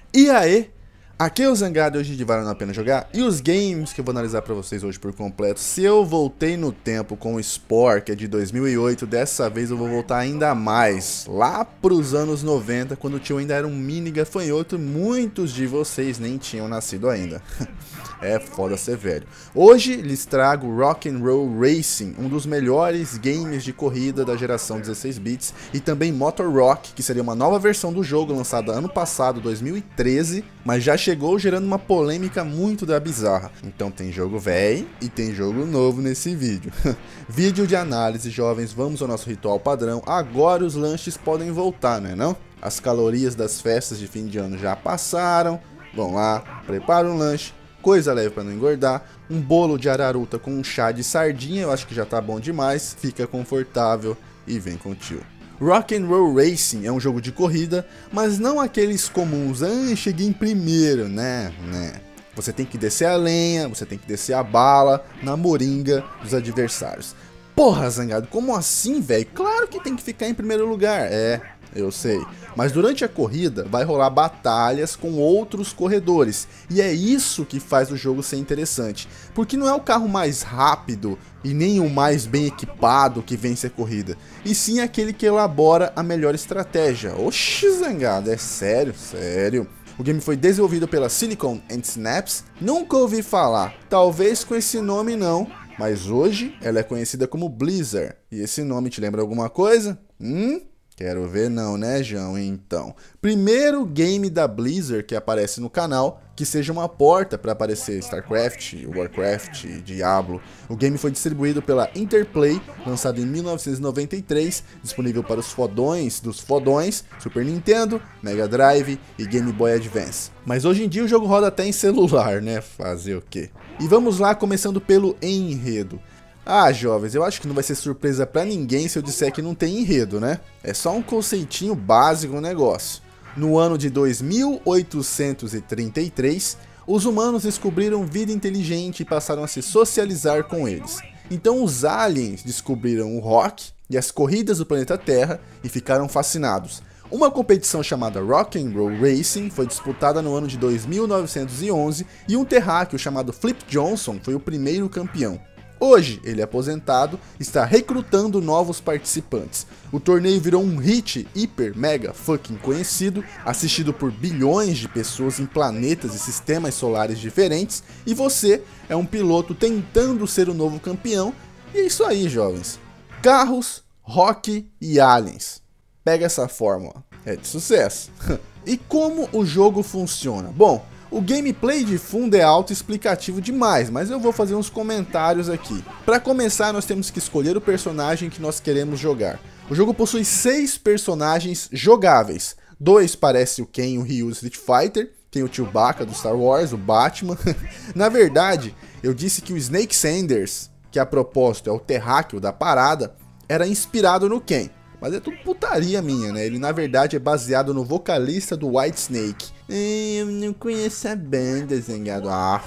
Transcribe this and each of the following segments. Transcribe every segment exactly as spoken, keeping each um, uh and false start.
E aí, aqui é o Zangado e hoje de Vale a Pena Jogar. E os games que eu vou analisar pra vocês hoje por completo. Se eu voltei no tempo com o Spore, que é de dois mil e oito, dessa vez eu vou voltar ainda mais, lá pros anos noventa, quando o tio ainda era um mini gafanhoto. Muitos de vocês nem tinham nascido ainda. É foda ser velho. Hoje lhes trago Rock'n'Roll Racing, um dos melhores games de corrida da geração dezesseis bits, e também Motor Rock, que seria uma nova versão do jogo lançada ano passado, dois mil e treze, mas já chegou gerando uma polêmica muito da bizarra. Então tem jogo velho e tem jogo novo nesse vídeo. Vídeo de análise, jovens, vamos ao nosso ritual padrão. Agora os lanches podem voltar, né não? As calorias das festas de fim de ano já passaram. Vão lá, prepara um lanche, coisa leve para não engordar, um bolo de araruta com um chá de sardinha, eu acho que já tá bom demais, fica confortável e vem com o tio. Rock'n'Roll Racing é um jogo de corrida, mas não aqueles comuns, ah, cheguei em primeiro, né, né. Você tem que descer a lenha, você tem que descer a bala na moringa dos adversários. Porra, Zangado, como assim, velho? Claro que tem que ficar em primeiro lugar, é... eu sei, mas durante a corrida vai rolar batalhas com outros corredores, e é isso que faz o jogo ser interessante, porque não é o carro mais rápido e nem o mais bem equipado que vence a corrida, e sim aquele que elabora a melhor estratégia. Oxi, Zangado, é sério, sério. O game foi desenvolvido pela Silicon and Synapse, nunca ouvi falar, talvez com esse nome não, mas hoje ela é conhecida como Blizzard, e esse nome te lembra alguma coisa? Hum? Quero ver não, né, João? Então, primeiro game da Blizzard que aparece no canal, que seja uma porta para aparecer StarCraft, Warcraft, Diablo. O game foi distribuído pela Interplay, lançado em mil novecentos e noventa e três, disponível para os fodões dos fodões, Super Nintendo, Mega Drive e Game Boy Advance. Mas hoje em dia o jogo roda até em celular, né? Fazer o quê? E vamos lá, começando pelo enredo. Ah, jovens, eu acho que não vai ser surpresa pra ninguém se eu disser que não tem enredo, né? É só um conceitinho básico o negócio. No ano de dois mil oitocentos e trinta e três, os humanos descobriram vida inteligente e passaram a se socializar com eles. Então os aliens descobriram o rock e as corridas do planeta Terra e ficaram fascinados. Uma competição chamada Rock'n'Roll Racing foi disputada no ano de dois mil novecentos e onze e um terráqueo chamado Flip Johnson foi o primeiro campeão. Hoje, ele é aposentado, está recrutando novos participantes. O torneio virou um hit hiper mega fucking conhecido, assistido por bilhões de pessoas em planetas e sistemas solares diferentes, e você é um piloto tentando ser o novo campeão, e é isso aí, jovens. Carros, rock e aliens. Pega essa fórmula, é de sucesso. E como o jogo funciona? Bom, o gameplay de fundo é autoexplicativo demais, mas eu vou fazer uns comentários aqui. Para começar, nós temos que escolher o personagem que nós queremos jogar. O jogo possui seis personagens jogáveis. Dois parecem o Ken e o Ryu do Street Fighter, tem o Chewbacca do Star Wars, o Batman. Na verdade, eu disse que o Snake Sanders, que a propósito é o terráqueo da parada, era inspirado no Ken. Mas é tudo putaria minha, né? Ele na verdade é baseado no vocalista do Whitesnake. Eu não conheço a banda, Zangado. Ah,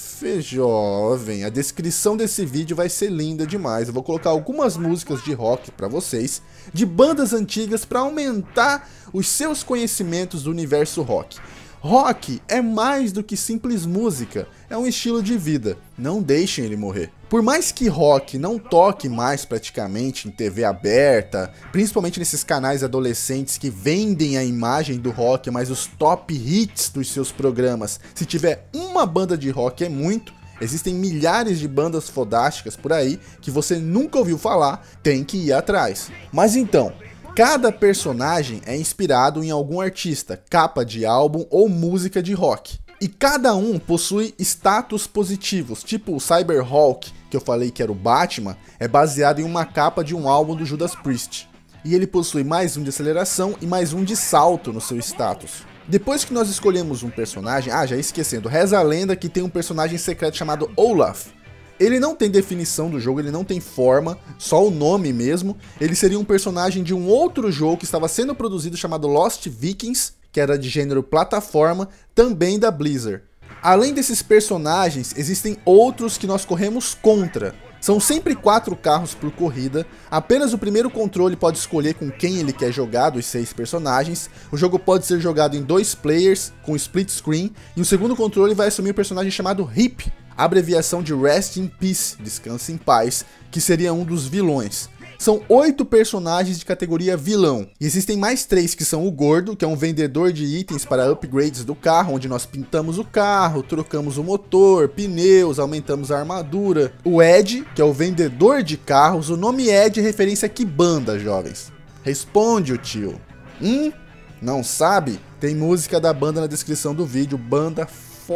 jovem. A descrição desse vídeo vai ser linda demais. Eu vou colocar algumas músicas de rock pra vocês, de bandas antigas, pra aumentar os seus conhecimentos do universo rock. Rock é mais do que simples música, é um estilo de vida, não deixem ele morrer. Por mais que rock não toque mais praticamente em T V aberta, principalmente nesses canais adolescentes que vendem a imagem do rock, mas os top hits dos seus programas, se tiver uma banda de rock é muito, existem milhares de bandas fodásticas por aí que você nunca ouviu falar, tem que ir atrás. Mas então, cada personagem é inspirado em algum artista, capa de álbum ou música de rock. E cada um possui status positivos, tipo o Cyberhawk, que eu falei que era o Batman, é baseado em uma capa de um álbum do Judas Priest. E ele possui mais um de aceleração e mais um de salto no seu status. Depois que nós escolhemos um personagem, ah, já esquecendo, reza a lenda que tem um personagem secreto chamado Olaf. Ele não tem definição do jogo, ele não tem forma, só o nome mesmo. Ele seria um personagem de um outro jogo que estava sendo produzido chamado Lost Vikings, que era de gênero plataforma, também da Blizzard. Além desses personagens, existem outros que nós corremos contra. São sempre quatro carros por corrida, apenas o primeiro controle pode escolher com quem ele quer jogar dos seis personagens, o jogo pode ser jogado em dois players, com split screen, e o segundo controle vai assumir o personagem chamado Hip, abreviação de Rest in Peace, descanse em paz, que seria um dos vilões. São oito personagens de categoria vilão, e existem mais três que são o Gordo, que é um vendedor de itens para upgrades do carro, onde nós pintamos o carro, trocamos o motor, pneus, aumentamos a armadura. O Ed, que é o vendedor de carros, o nome Ed é referência a que banda, jovens? Responde o tio. Hum? Não sabe? Tem música da banda na descrição do vídeo, banda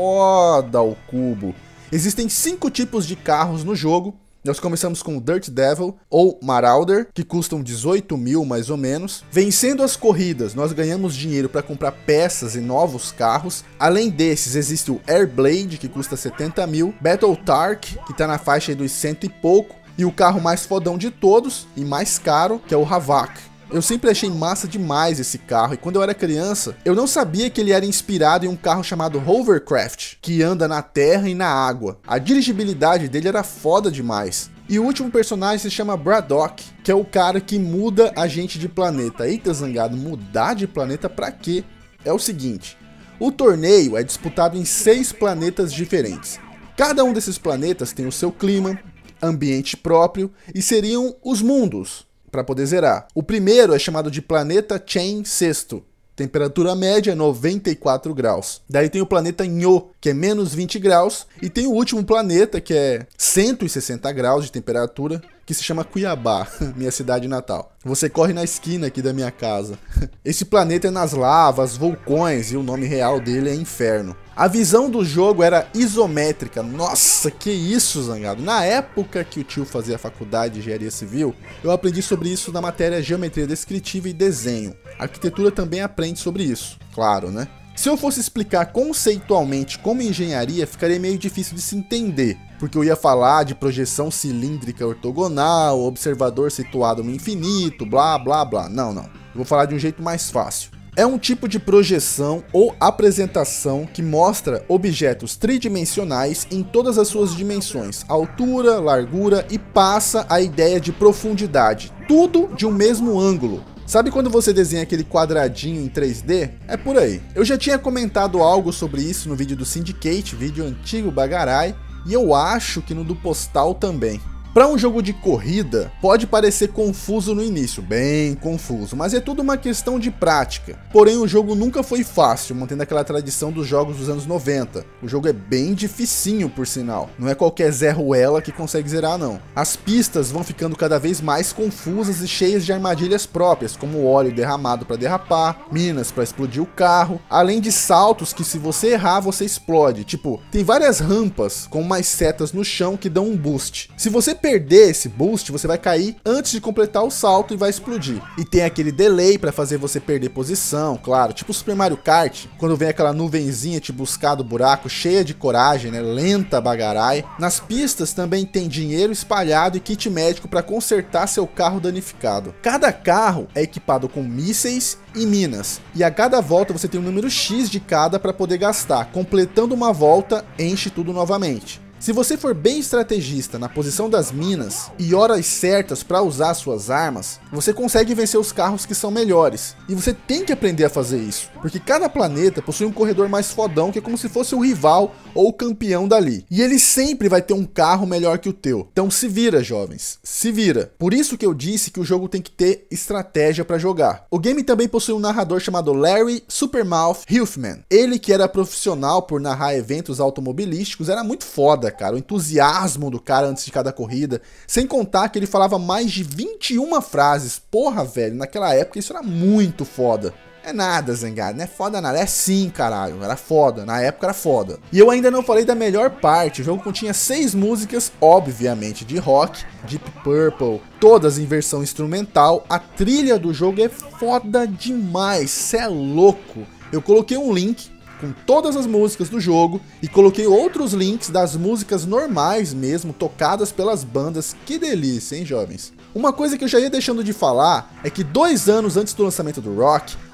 foda ao cubo. Existem cinco tipos de carros no jogo. Nós começamos com o Dirt Devil ou Marauder, que custam dezoito mil mais ou menos. Vencendo as corridas, nós ganhamos dinheiro para comprar peças e novos carros. Além desses, existe o Airblade, que custa setenta mil. Battle Tark, que está na faixa dos cento e pouco. E o carro mais fodão de todos e mais caro, que é o Havoc. Eu sempre achei massa demais esse carro, e quando eu era criança, eu não sabia que ele era inspirado em um carro chamado Hovercraft, que anda na terra e na água. A dirigibilidade dele era foda demais. E o último personagem se chama Braddock, que é o cara que muda a gente de planeta. Eita zangado, mudar de planeta pra quê? É o seguinte, o torneio é disputado em seis planetas diferentes. Cada um desses planetas tem o seu clima, ambiente próprio, e seriam os mundos para poder zerar. O primeiro é chamado de Planeta Chain Sexto. Temperatura média noventa e quatro graus. Daí tem o planeta Nho, que é menos vinte graus. E tem o último planeta, que é cento e sessenta graus de temperatura, que se chama Cuiabá, minha cidade natal. Você corre na esquina aqui da minha casa. Esse planeta é nas lavas, vulcões, e o nome real dele é Inferno. A visão do jogo era isométrica. Nossa, que isso, zangado. Na época que o tio fazia a faculdade de engenharia civil, eu aprendi sobre isso na matéria geometria descritiva e desenho. A arquitetura também aprende sobre isso, claro, né? Se eu fosse explicar conceitualmente como engenharia, ficaria meio difícil de se entender, porque eu ia falar de projeção cilíndrica ortogonal, observador situado no infinito, blá blá blá. Não, não. Eu vou falar de um jeito mais fácil. É um tipo de projeção ou apresentação que mostra objetos tridimensionais em todas as suas dimensões, altura, largura, e passa a ideia de profundidade, tudo de um mesmo ângulo. Sabe quando você desenha aquele quadradinho em três D? É por aí. Eu já tinha comentado algo sobre isso no vídeo do Syndicate, vídeo antigo bagarai, e eu acho que no do Postal também. Para um jogo de corrida, pode parecer confuso no início, bem confuso, mas é tudo uma questão de prática. Porém, o jogo nunca foi fácil, mantendo aquela tradição dos jogos dos anos noventa. O jogo é bem dificinho, por sinal. Não é qualquer Zé Ruela que consegue zerar, não. As pistas vão ficando cada vez mais confusas e cheias de armadilhas próprias, como óleo derramado para derrapar, minas para explodir o carro, além de saltos que, se você errar, você explode. Tipo, tem várias rampas com umas setas no chão que dão um boost. Se você perder esse boost, você vai cair antes de completar o salto e vai explodir. E tem aquele delay para fazer você perder posição, claro, tipo o Super Mario Kart, quando vem aquela nuvenzinha te buscar do buraco, cheia de coragem, né, lenta bagarai. Nas pistas também tem dinheiro espalhado e kit médico para consertar seu carro danificado. Cada carro é equipado com mísseis e minas, e a cada volta você tem um número X de cada para poder gastar. Completando uma volta, enche tudo novamente. Se você for bem estrategista na posição das minas e horas certas para usar suas armas, você consegue vencer os carros que são melhores. E você tem que aprender a fazer isso, porque cada planeta possui um corredor mais fodão, que é como se fosse o rival ou o campeão dali. E ele sempre vai ter um carro melhor que o teu. Então se vira, jovens, se vira. Por isso que eu disse que o jogo tem que ter estratégia para jogar. O game também possui um narrador chamado Larry Supermouth Huffman. Ele, que era profissional por narrar eventos automobilísticos, era muito foda, cara, o entusiasmo do cara antes de cada corrida, sem contar que ele falava mais de vinte e uma frases. Porra, velho, naquela época isso era muito foda. É nada, zangado, não é foda nada, é sim, caralho, era foda, na época era foda. E eu ainda não falei da melhor parte. O jogo continha seis músicas, obviamente de rock, Deep Purple, todas em versão instrumental. A trilha do jogo é foda demais, cê é louco. Eu coloquei um link com todas as músicas do jogo e coloquei outros links das músicas normais mesmo, tocadas pelas bandas. Que delícia, hein, jovens? Uma coisa que eu já ia deixando de falar é que dois anos antes do lançamento do Rock,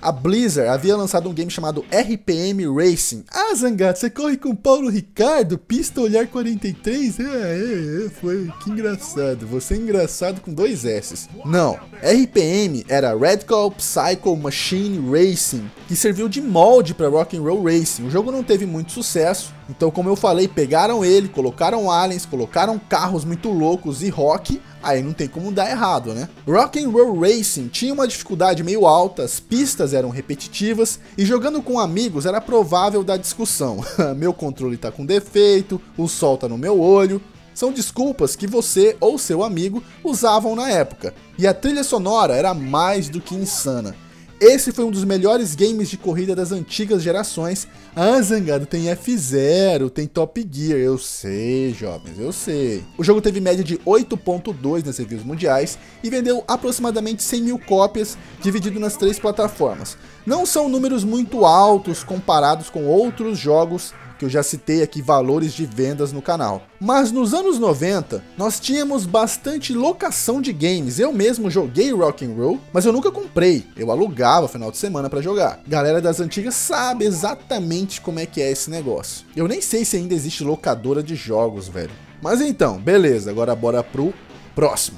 A Blizzard havia lançado um game chamado R P M Racing. Ah, Zangato, você corre com Paulo Ricardo, pista olhar quarenta e três? É, é, é, foi, que engraçado, você é engraçado com dois S's. Não, R P M era Radical Psycho Machine Racing, que serviu de molde para Rock'n'Roll Racing. O jogo não teve muito sucesso, então como eu falei, pegaram ele, colocaram aliens, colocaram carros muito loucos e rock, aí não tem como dar errado, né? Rock'n'Roll Racing tinha uma dificuldade meio alta, as pistas eram repetitivas e jogando com amigos era provável dar discussão. Meu controle tá com defeito, o sol tá no meu olho. São desculpas que você ou seu amigo usavam na época. E a trilha sonora era mais do que insana. Esse foi um dos melhores games de corrida das antigas gerações. Ah, Zangado, tem F zero, tem Top Gear. Eu sei, jovens, eu sei. O jogo teve média de oito ponto dois nas reviews mundiais e vendeu aproximadamente cem mil cópias, dividido nas três plataformas. Não são números muito altos comparados com outros jogos que eu já citei aqui valores de vendas no canal. Mas nos anos noventa, nós tínhamos bastante locação de games. Eu mesmo joguei Rock'n'Roll, mas eu nunca comprei. Eu alugava final de semana pra jogar. Galera das antigas sabe exatamente como é que é esse negócio. Eu nem sei se ainda existe locadora de jogos, velho. Mas então, beleza, agora bora pro próximo.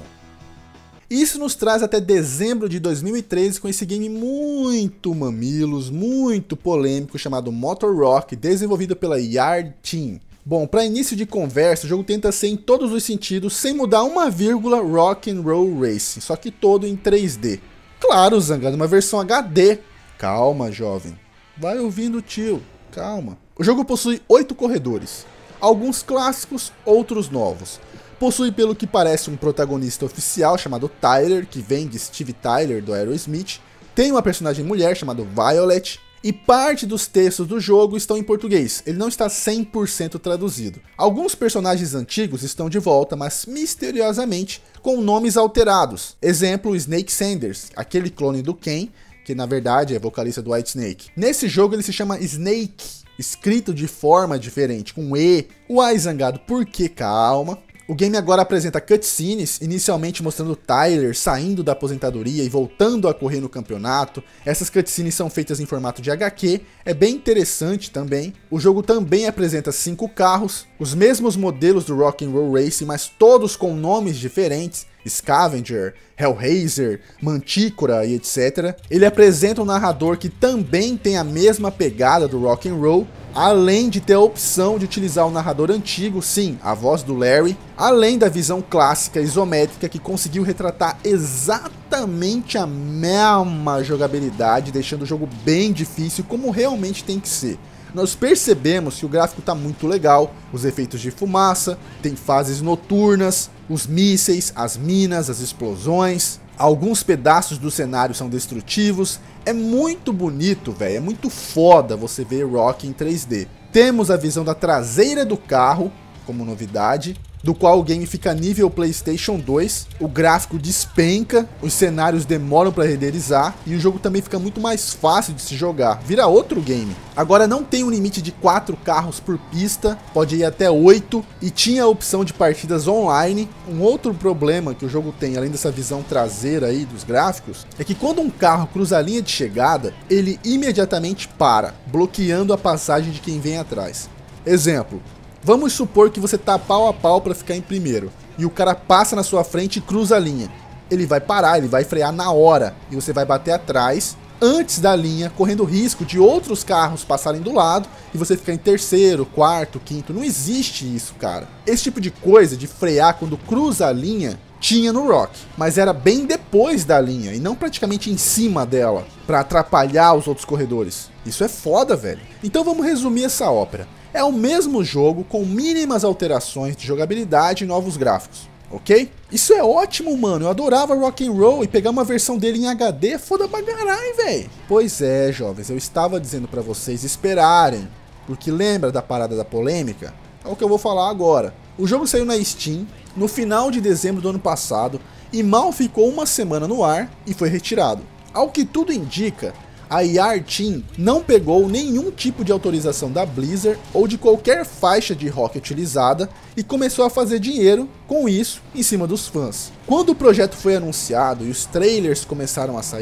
Isso nos traz até dezembro de dois mil e treze com esse game muito mamilos, muito polêmico chamado Motor Rock, desenvolvido pela Yard Team. Bom, para início de conversa, o jogo tenta ser em todos os sentidos, sem mudar uma vírgula, Rock'n'Roll Racing, só que todo em três D. Claro, Zangado, uma versão H D. Calma, jovem. Vai ouvindo o tio, calma. O jogo possui oito corredores, alguns clássicos, outros novos. Possui pelo que parece um protagonista oficial chamado Tyler, que vem de Steve Tyler do Aerosmith. Tem uma personagem mulher chamada Violet. E parte dos textos do jogo estão em português, ele não está cem por cento traduzido. Alguns personagens antigos estão de volta, mas misteriosamente com nomes alterados. Exemplo, Snake Sanders, aquele clone do Ken, que na verdade é vocalista do Whitesnake. Nesse jogo ele se chama Snake, escrito de forma diferente, com E. Uai, Zangado, por que? Calma. O game agora apresenta cutscenes, inicialmente mostrando Tyler saindo da aposentadoria e voltando a correr no campeonato. Essas cutscenes são feitas em formato de H Q, é bem interessante também. O jogo também apresenta cinco carros, os mesmos modelos do Rock'n'Roll Racing, mas todos com nomes diferentes. Scavenger, Hellraiser, Mantícora e etcétera. Ele apresenta um narrador que também tem a mesma pegada do Rock'n'Roll, além de ter a opção de utilizar o narrador antigo, sim, a voz do Larry, além da visão clássica isométrica que conseguiu retratar exatamente a mesma jogabilidade, deixando o jogo bem difícil como realmente tem que ser. Nós percebemos que o gráfico está muito legal, os efeitos de fumaça, tem fases noturnas, os mísseis, as minas, as explosões, alguns pedaços do cenário são destrutivos. É muito bonito, velho, é muito foda você ver Rock em três D. Temos a visão da traseira do carro como novidade, do qual o game fica nível PlayStation dois, o gráfico despenca, os cenários demoram para renderizar e o jogo também fica muito mais fácil de se jogar, vira outro game. Agora não tem um limite de quatro carros por pista, pode ir até oito e tinha a opção de partidas online. Um outro problema que o jogo tem, além dessa visão traseira aí dos gráficos, é que quando um carro cruza a linha de chegada, ele imediatamente para, bloqueando a passagem de quem vem atrás. Exemplo, vamos supor que você tá pau a pau para ficar em primeiro, e o cara passa na sua frente e cruza a linha. Ele vai parar, ele vai frear na hora, e você vai bater atrás, antes da linha, correndo risco de outros carros passarem do lado, e você ficar em terceiro, quarto, quinto. Não existe isso, cara. Esse tipo de coisa, de frear quando cruza a linha, tinha no Rock, mas era bem depois da linha, e não praticamente em cima dela, para atrapalhar os outros corredores. Isso é foda, velho. Então vamos resumir essa ópera. É o mesmo jogo com mínimas alterações de jogabilidade e novos gráficos, ok? Isso é ótimo, mano. Eu adorava Rock'n'Roll e pegar uma versão dele em H D é foda pra caralho, velho. Pois é, jovens, eu estava dizendo pra vocês esperarem, porque lembra da parada da polêmica? É o que eu vou falar agora. O jogo saiu na Steam no final de dezembro do ano passado e mal ficou uma semana no ar e foi retirado. Ao que tudo indica, a Yard Team não pegou nenhum tipo de autorização da Blizzard ou de qualquer faixa de rock utilizada e começou a fazer dinheiro com isso em cima dos fãs. Quando o projeto foi anunciado e os trailers começaram a sair,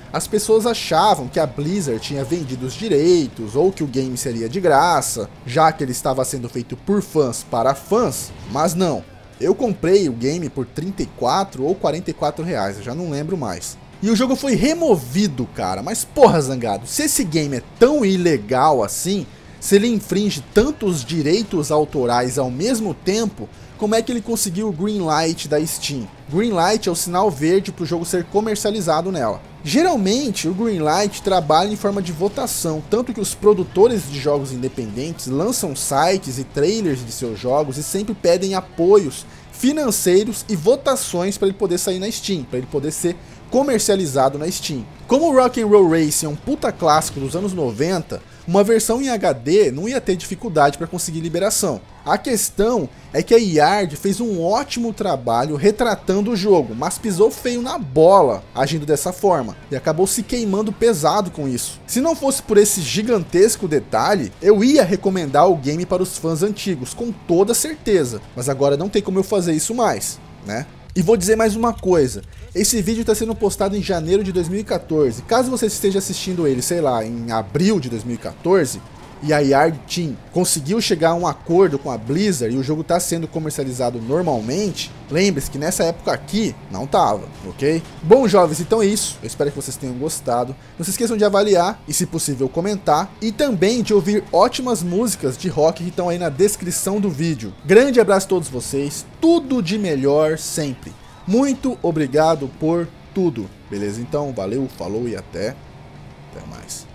as pessoas achavam que a Blizzard tinha vendido os direitos ou que o game seria de graça, já que ele estava sendo feito por fãs para fãs, mas não. Eu comprei o game por trinta e quatro ou quarenta e quatro reais, eu já não lembro mais. E o jogo foi removido, cara, mas porra, Zangado, se esse game é tão ilegal assim, se ele infringe tantos direitos autorais ao mesmo tempo, como é que ele conseguiu o green light da Steam? Green light é o sinal verde para o jogo ser comercializado nela. Geralmente o green light trabalha em forma de votação, tanto que os produtores de jogos independentes lançam sites e trailers de seus jogos e sempre pedem apoios financeiros e votações para ele poder sair na Steam, para ele poder ser comercializado na Steam. Como o Rock'n'Roll Racing é um puta clássico dos anos noventa, uma versão em H D não ia ter dificuldade para conseguir liberação. A questão é que a Yard fez um ótimo trabalho retratando o jogo, mas pisou feio na bola agindo dessa forma, e acabou se queimando pesado com isso. Se não fosse por esse gigantesco detalhe, eu ia recomendar o game para os fãs antigos, com toda certeza, mas agora não tem como eu fazer isso mais, né? E vou dizer mais uma coisa, esse vídeo está sendo postado em janeiro de dois mil e quatorze, caso você esteja assistindo ele, sei lá, em abril de dois mil e quatorze, e a Yard Team conseguiu chegar a um acordo com a Blizzard e o jogo está sendo comercializado normalmente, lembre-se que nessa época aqui não tava, ok? Bom, jovens, então é isso, eu espero que vocês tenham gostado, não se esqueçam de avaliar e, se possível, comentar, e também de ouvir ótimas músicas de rock que estão aí na descrição do vídeo. Grande abraço a todos vocês, tudo de melhor sempre. Muito obrigado por tudo, beleza? Então, valeu, falou e até, até mais.